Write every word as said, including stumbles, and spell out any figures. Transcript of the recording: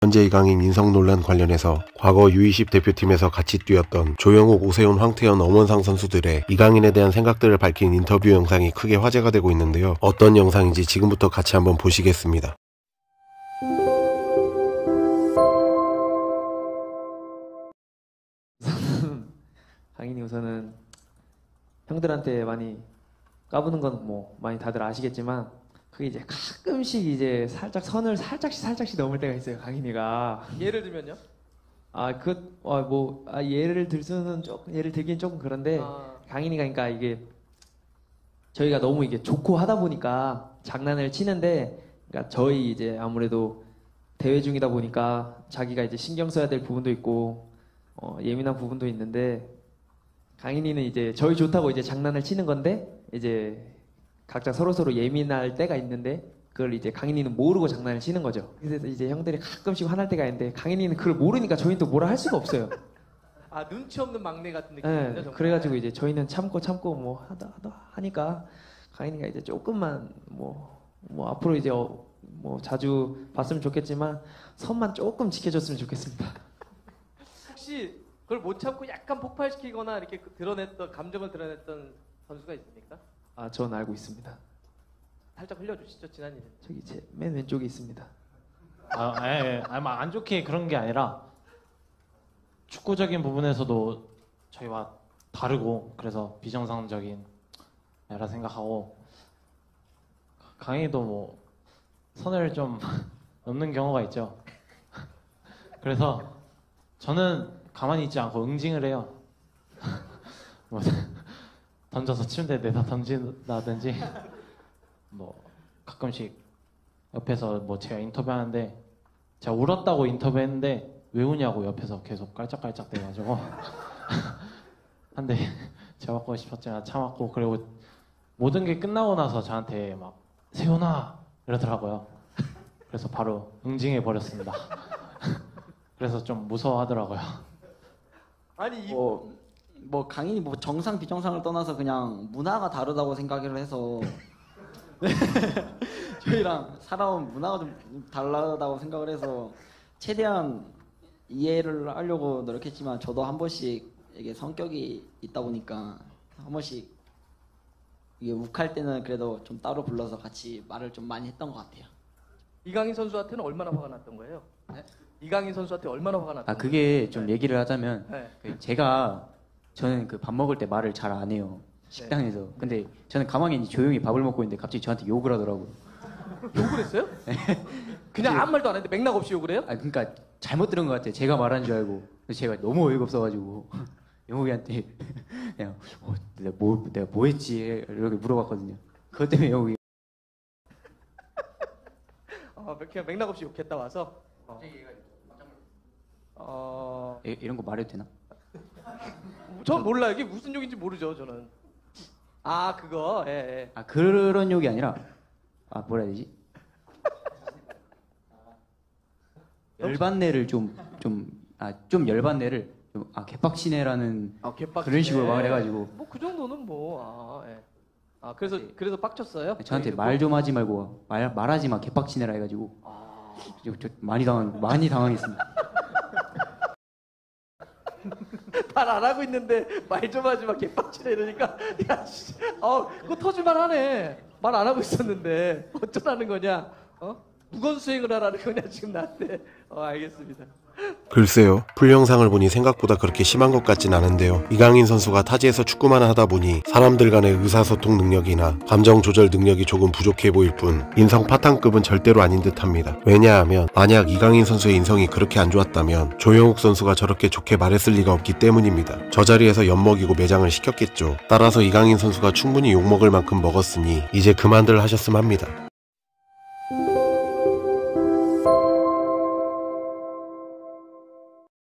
현재 이강인 인성 논란 관련해서 과거 유이십 대표팀에서 같이 뛰었던 조영욱, 오세훈, 황태현, 엄원상 선수들의 이강인에 대한 생각들을 밝힌 인터뷰 영상이 크게 화제가 되고 있는데요. 어떤 영상인지 지금부터 같이 한번 보시겠습니다. 강인이 우선은 형들한테 많이 까부는 건 뭐 많이 다들 아시겠지만 그게 이제 가끔씩 이제 살짝 선을 살짝씩 살짝씩 넘을 때가 있어요. 강인이가. 예를 들면요? 아, 그, 어, 뭐, 아, 예를 들 수는 조금, 예를 들긴 조금 그런데, 아. 강인이가 그러니까 이게, 저희가 너무 이게 좋고 하다 보니까 장난을 치는데, 그러니까 저희 이제 아무래도 대회 중이다 보니까 자기가 이제 신경 써야 될 부분도 있고, 어, 예민한 부분도 있는데, 강인이는 이제 저희 좋다고 이제 장난을 치는 건데, 이제 각자 서로서로 예민할 때가 있는데, 그걸 이제 강인이는 모르고 장난을 치는 거죠. 그래서 이제 형들이 가끔씩 화날 때가 있는데 강인이는 그걸 모르니까 저희는 또 뭐라 할 수가 없어요. 아, 눈치 없는 막내 같은 느낌이죠. 네, 그래가지고 이제 저희는 참고 참고 뭐 하다 하다 하니까 강인이가 이제 조금만 뭐, 뭐 앞으로 이제 어, 뭐 자주 봤으면 좋겠지만 선만 조금 지켜줬으면 좋겠습니다. 혹시 그걸 못 참고 약간 폭발시키거나 이렇게 드러냈던 감정을 드러냈던 선수가 있습니까? 아, 전 알고 있습니다. 살짝 흘려주시죠, 지난 일은. 저기 제 맨 왼쪽에 있습니다. 아, 예, 예. 아니, 막 안 좋게 그런 게 아니라 축구적인 부분에서도 저희와 다르고 그래서 비정상적인 애라 생각하고 강희도 뭐 선을 좀 넘는 경우가 있죠. 그래서 저는 가만히 있지 않고 응징을 해요. 뭐 던져서 침대에 내다 던진다든지 뭐 가끔씩 옆에서 뭐 제가 인터뷰하는데 제가 울었다고 인터뷰했는데 왜 우냐고 옆에서 계속 깔짝깔짝 대가지고 한데 제가 받고 싶었지만 참았고 그리고 모든 게 끝나고 나서 저한테 막 세훈아 이러더라고요. 그래서 바로 응징해 버렸습니다. 그래서 좀 무서워하더라고요. 아니 이 뭐, 뭐 강인이 뭐 정상 비정상을 떠나서 그냥 문화가 다르다고 생각을 해서 저희랑 살아온 문화가 좀 다르다고 생각을 해서 최대한 이해를 하려고 노력했지만 저도 한 번씩 이게 성격이 있다 보니까 한 번씩 이게 욱할 때는 그래도 좀 따로 불러서 같이 말을 좀 많이 했던 것 같아요. 이강인 선수한테는 얼마나 화가 났던 거예요? 네? 이강인 선수한테 얼마나 화가 났던 아 그게 좀 얘기를 하자면 네. 그 제가 저는 그 밥 먹을 때 말을 잘 안 해요 식당에서. 네. 근데 저는 가만히 조용히 밥을 먹고 있는데 갑자기 저한테 욕을 하더라고요. 욕을 했어요? 그냥 아무 말도 안 했는데 맥락 없이 욕을 해요? 아 그러니까 잘못 들은 것 같아요. 제가 말한 줄 알고. 그래서 제가 너무 어이가 없어가지고 영욱이한테 그냥 어, 내가 뭐 내가 뭐 했지 이렇게 물어봤거든요. 그것 때문에 영욱이 어, 그냥 맥락 없이 욕했다 와서. 어. 어... 이, 이런 거 말해도 되나? 전 몰라요. 이게 무슨 욕인지 모르죠, 저는. 아, 그거. 예, 예. 아 그런 욕이 아니라 아 뭐라 해야 되지? 열받네를 좀 좀 아 좀 열받네를 좀 아 개빡치네라는 아, 개빡치네. 그런 식으로 말을 해가지고 뭐 그 정도는 뭐 아, 예. 아 그래서 그래서 빡쳤어요? 저한테 말 좀 하지 말고 말 말하지 마 개빡치네라 해가지고 아... 저, 저 많이 당한 많이 당황했습니다. 말 안 하고 있는데 말 좀 하지 마 개빡치네 이러니까 야, 씨, 어 그거 터질만 하네. 말 안 하고 있었는데 어쩌라는 거냐? 어? 무건수행을 하라는 거냐 지금 나한테? 어 알겠습니다. 글쎄요, 풀 영상을 보니 생각보다 그렇게 심한 것 같진 않은데요. 이강인 선수가 타지에서 축구만 하다 보니 사람들 간의 의사소통 능력이나 감정 조절 능력이 조금 부족해 보일 뿐 인성 파탄급은 절대로 아닌 듯합니다. 왜냐하면 만약 이강인 선수의 인성이 그렇게 안 좋았다면 조영욱 선수가 저렇게 좋게 말했을 리가 없기 때문입니다. 저 자리에서 엿먹이고 매장을 시켰겠죠. 따라서 이강인 선수가 충분히 욕먹을 만큼 먹었으니 이제 그만들 하셨음 합니다.